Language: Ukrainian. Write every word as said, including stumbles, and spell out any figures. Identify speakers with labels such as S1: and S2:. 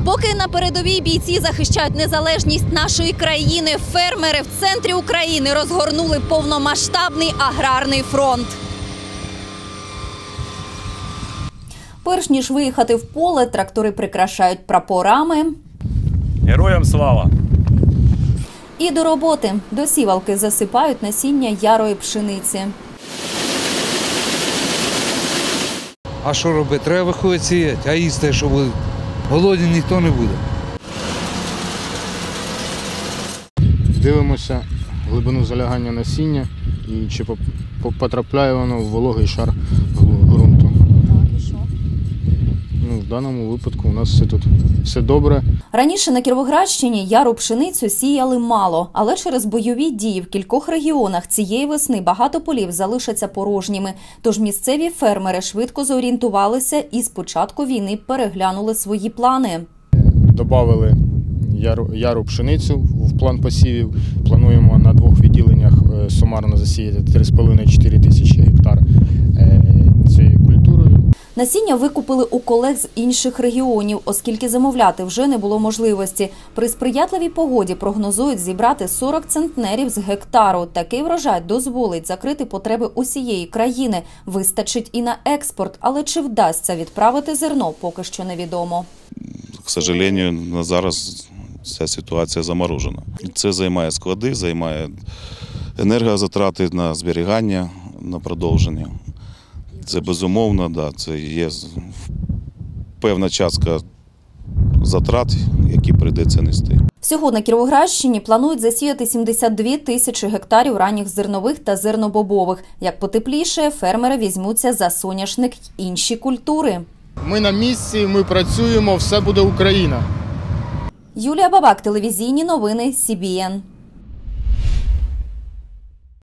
S1: Поки на передовій бійці захищають незалежність нашої країни, фермери в центрі України розгорнули повномасштабний аграрний фронт. Перш ніж виїхати в поле, трактори прикрашають прапорами.
S2: Героям слава!
S1: І до роботи. До сівалки засипають насіння ярої пшениці.
S3: А що робити? Треба виходити сіяти, а їсти, що буде. Голодний ніхто не буде.
S4: Дивимося глибину залягання насіння і чи потрапляє воно в вологий шар ґрунту.
S1: Так, і що?
S4: Ну, в даному випадку у нас все тут все добре.
S1: Раніше на Кіровоградщині яру пшеницю сіяли мало, але через бойові дії в кількох регіонах цієї весни багато полів залишаться порожніми. Тож місцеві фермери швидко зорієнтувалися і з початку війни переглянули свої плани.
S4: Добавили яру, яру пшеницю в план посівів. Плануємо на двох відділеннях сумарно засіяти три з половиною - чотири тисячі гектар цією культурою.
S1: Насіння викупили у колег з інших регіонів, оскільки замовляти вже не було можливості. При сприятливій погоді прогнозують зібрати сорок центнерів з гектару. Такий врожай дозволить закрити потреби усієї країни. Вистачить і на експорт, але чи вдасться відправити зерно, поки що невідомо.
S5: К сожалению, на зараз ця ситуація заморожена. Це займає склади, займає енергозатрати на зберігання, на продовження. Це безумовно, да, це є певна частка затрат, які прийдеться нести.
S1: Всього на Кіровоградщині планують засіяти сімдесят дві тисячі гектарів ранніх зернових та зернобобових. Як потепліше, фермери візьмуться за соняшник й інші культури.
S4: Ми на місці, ми працюємо, все буде Україна.
S1: Юлія Бабак, телевізійні новини Сі Бі Ен.